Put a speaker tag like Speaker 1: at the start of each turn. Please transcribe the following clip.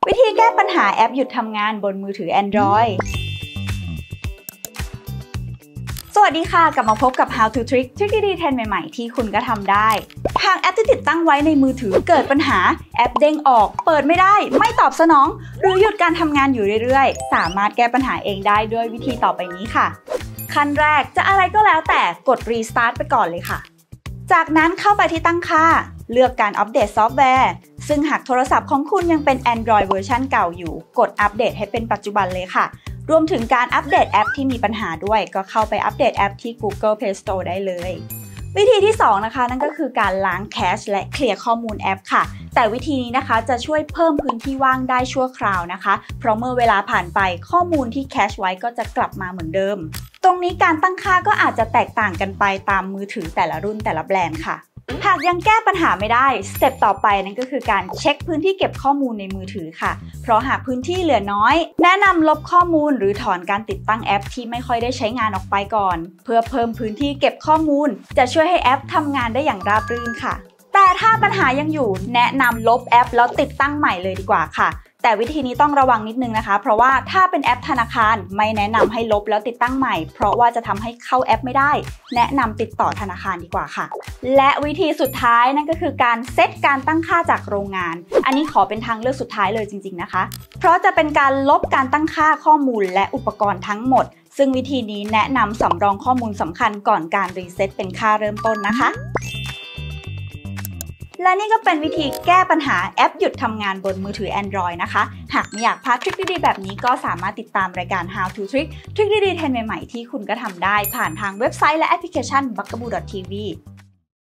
Speaker 1: วิธีแก้ปัญหาแอปหยุดทำงานบนมือถือ Android สวัสดีค่ะกลับมาพบกับ How to Trick ทริคดีๆเทรนด์ใหม่ๆที่คุณก็ทำได้หากแอปที่ติดตั้งไว้ในมือถือเกิดปัญหาแอปเด้งออกเปิดไม่ได้ไม่ตอบสนองหรือหยุดการทำงานอยู่เรื่อยๆสามารถแก้ปัญหาเองได้ด้วยวิธีต่อไปนี้ค่ะขั้นแรกจะอะไรก็แล้วแต่กด Restart ไปก่อนเลยค่ะจากนั้นเข้าไปที่ตั้งค่าเลือกการอัปเดตซอฟต์แวร์ซึ่งหากโทรศัพท์ของคุณยังเป็น Android เวอร์ชันเก่าอยู่กดอัปเดตให้เป็นปัจจุบันเลยค่ะรวมถึงการอัปเดตแอปที่มีปัญหาด้วยก็เข้าไปอัปเดตแอปที่ Google Play Store ได้เลยวิธีที่2นะคะนั่นก็คือการล้างแคชและเคลียร์ข้อมูลแอปค่ะแต่วิธีนี้นะคะจะช่วยเพิ่มพื้นที่ว่างได้ชั่วคราวนะคะเพราะเมื่อเวลาผ่านไปข้อมูลที่แคชไว้ก็จะกลับมาเหมือนเดิมตรงนี้การตั้งค่าก็อาจจะแตกต่างกันไปตามมือถือแต่ละรุ่นแต่ละแบรนด์ค่ะหากยังแก้ปัญหาไม่ได้สเต็ปต่อไปนั่นก็คือการเช็คพื้นที่เก็บข้อมูลในมือถือค่ะเพราะหากพื้นที่เหลือน้อยแนะนำลบข้อมูลหรือถอนการติดตั้งแอปที่ไม่ค่อยได้ใช้งานออกไปก่อนเพื่อเพิ่มพื้นที่เก็บข้อมูลจะช่วยให้แอปทำงานได้อย่างราบรื่นค่ะแต่ถ้าปัญหายังอยู่แนะนำลบแอปแล้วติดตั้งใหม่เลยดีกว่าค่ะแต่วิธีนี้ต้องระวังนิดนึงนะคะเพราะว่าถ้าเป็นแอปธนาคารไม่แนะนำให้ลบแล้วติดตั้งใหม่เพราะว่าจะทำให้เข้าแอปไม่ได้แนะนำติดต่อธนาคารดีกว่าค่ะและวิธีสุดท้ายนั่นก็คือการเซตการตั้งค่าจากโรงงานอันนี้ขอเป็นทางเลือกสุดท้ายเลยจริงๆนะคะเพราะจะเป็นการลบการตั้งค่าข้อมูลและอุปกรณ์ทั้งหมดซึ่งวิธีนี้แนะนำสำรองข้อมูลสำคัญก่อนการรีเซ็ตเป็นค่าเริ่มต้นนะคะและนี่ก็เป็นวิธีแก้ปัญหาแอปหยุดทำงานบนมือถือ Android นะคะหากไม่อยากพลาดทริคดีๆแบบนี้ก็สามารถติดตามรายการ How to Trick ทริคดีๆเทรนด์ใหม่ๆที่คุณก็ทำได้ผ่านทางเว็บไซต์และแอปพลิเคชัน bugaboo.tv